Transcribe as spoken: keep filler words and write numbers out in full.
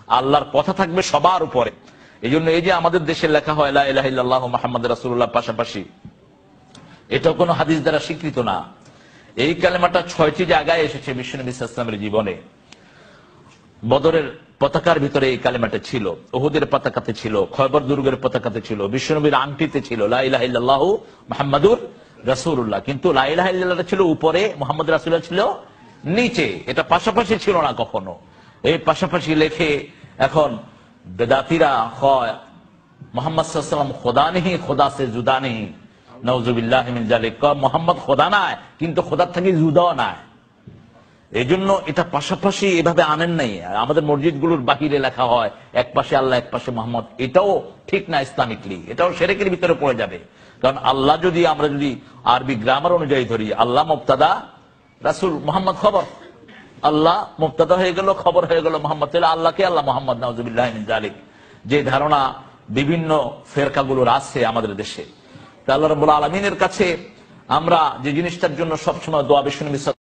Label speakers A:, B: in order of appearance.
A: আল্লাহর কথা থাকবে সবার উপরে। এই জন্য এই যে আমাদের দেশে লেখা হয় লা ইলাহা ইল্লাল্লাহু মুহাম্মাদুর রাসূলুল্লাহ পাশাপাশি, এটা কোনো হাদিস দ্বারা স্বীকৃত না। এই কালেমাটা ছয়টি জায়গায় এসেছে বিশ্বনবী সাল্লাল্লাহু আলাইহি ওয়াসাল্লামের জীবনে। বদরের পতাকার ভিতরে এই কালেমাটা ছিল, উহুদের পতাকাতে ছিল, খয়বর দুর্গের পতাকাতে ছিল, বিশ্বনবীর আংটিতে ছিল লা ইলাহা ইল্লাল্লাহু মুহাম্মাদুর রাসূলুল্লাহ। কিন্তু লা ইলাহা ইল্লাল্লাহ ছিল উপরে, মুহাম্মদ রাসূলুল্লাহ ছিল নিচে। এটা পাশাপাশি ছিল না কখনো। এই পাশাপাশি লেখে এখন বেদাতিরা হয় মুহাম্মদ সাল্লাল্লাহু আলাইহি ওয়াসাল্লাম খোদা নেই, খোদা সে জুদা নেই, নাউযুবিল্লাহি মিন যালিক। মুহাম্মদ খোদা নয়, কিন্তু খোদার থেকে জুদাও নয়। এই জন্য এটা পাশাপাশি এভাবে আনেন নাই। আমাদের মসজিদগুলোর বাহিরে লেখা হয় এক পাশে আল্লাহ এক পাশে মোহাম্মদ, এটাও ঠিক না ইসলামিকলি, এটাও শিরকের ভিতরে পড়ে যাবে। কারণ আল্লাহ যদি আমরা যদি আরবি গ্রামার অনুযায়ী ধরি, আল্লাহ মুবতাদা, রাসূল মুহাম্মদ খবর। আল্লাহ মুবতাদা হয়ে গেল, খবর হয়ে গেল মোহাম্মদ, তাহলে আল্লাহকে আল্লাহ মোহাম্মদ, নাউযুবিল্লাহি মিন যালিক। যে ধারণা বিভিন্ন ফেরকাগুলোর আছে আমাদের দেশে, তা আল্লাহ রাব্বুল আলামিনের কাছে আমরা যে জিনিসটার জন্য সবসময় দোয়া বিশ্বনবী